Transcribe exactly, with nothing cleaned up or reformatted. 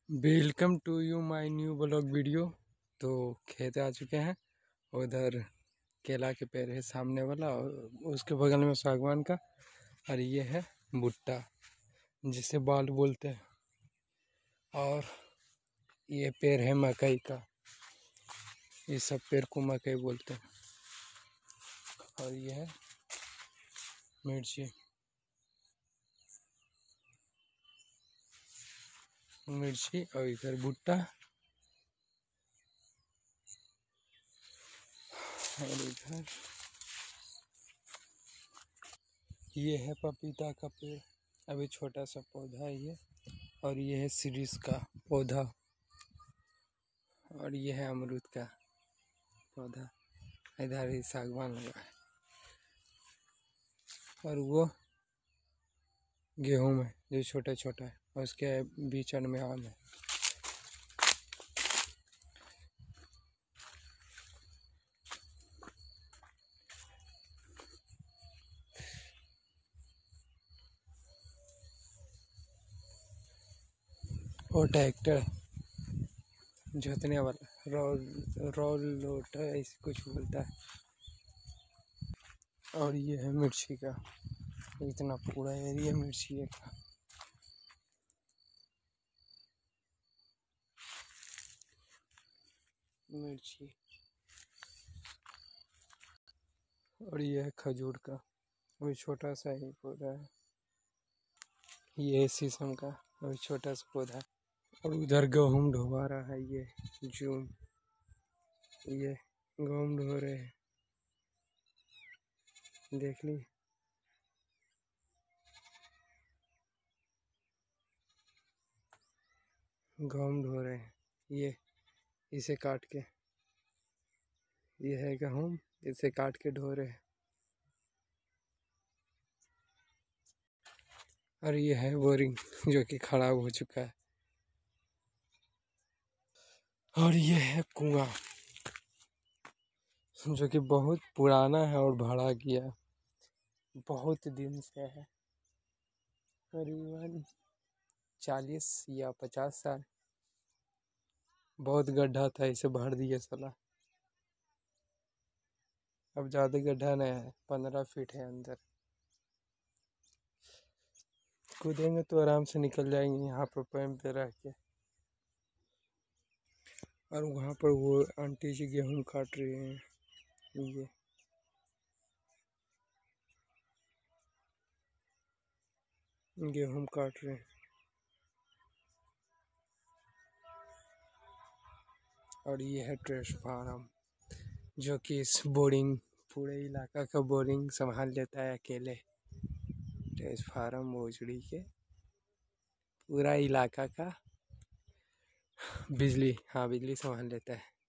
Welcome to you my new blog video. तो खेत आ चुके हैं। उधर केला के पेड़ है सामने वाला, और उसके बगल में सागवान का, और ये है भुट्टा जिसे बाल बोलते हैं। और ये पेड़ है मकई का, ये सब पेड़ को मकई बोलते हैं। और ये है मिर्ची मिर्ची और इधर भुट्टा, और इधर ये है पपीता का पेड़, अभी छोटा सा पौधा है ये। और ये है सीरीज का पौधा, और ये है अमरूद का पौधा। इधर ही सागवान लगा है, और वो गेहूं है जो छोटा छोटा है, और उसके बीच में आम है। और ट्रैक्टर जोतने वाला रोल रोल लोटर ऐसे कुछ बोलता है। और ये है मिर्ची का, इतना पूरा एरिया मिर्ची का। मिर्ची और ये है खजूर का, वही छोटा सा ही पौधा है। ये है शीशम का, वही छोटा सा पौधा है। और उधर गेहूं ढोवा रहा है, ये जून ये गेहूं ढो रहे हैं, देख ली। गेहूं ढो रहे हैं, ये इसे काट के, ये है गेहूं, इसे काट के ढो रहे हैं। और ये है बोरिंग जो कि खराब हो चुका है। और ये है कुआं जो कि बहुत पुराना है और भरा गया, बहुत दिन से है, करीबन चालीस या पचास साल। बहुत गड्ढा था, इसे भर दिया साला। अब ज़्यादा गड्ढा नहीं है, पंद्रह फीट है अंदर। कूदेंगे तो आराम से निकल जाएंगे यहाँ पर पैम पे रह के। और वहाँ पर वो आंटी जी गेहूँ काट रही हैं, ये गेहूँ काट रहे हैं। और ये है ट्रांसफार्मर जो कि इस बोरिंग पूरे इलाका का बोरिंग संभाल लेता है अकेले। ट्रांसफार्मर भोजड़ी के पूरा इलाका का बिजली, हाँ बिजली संभाल लेता है।